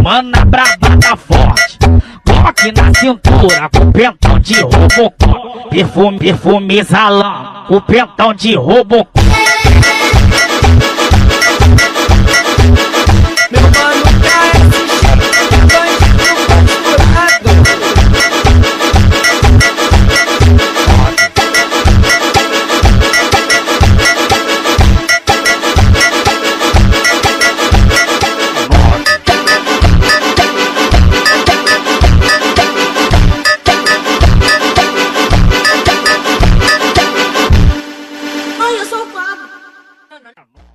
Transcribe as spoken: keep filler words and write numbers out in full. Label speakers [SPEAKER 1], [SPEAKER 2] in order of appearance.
[SPEAKER 1] Havana brava da forte, Glock na cintura com pentão de Robocop. Perfume, perfume exalando, o pentão de Robocop.
[SPEAKER 2] Meu mano tá esse bandido costurado.
[SPEAKER 3] Oi, eu sou o Pablo.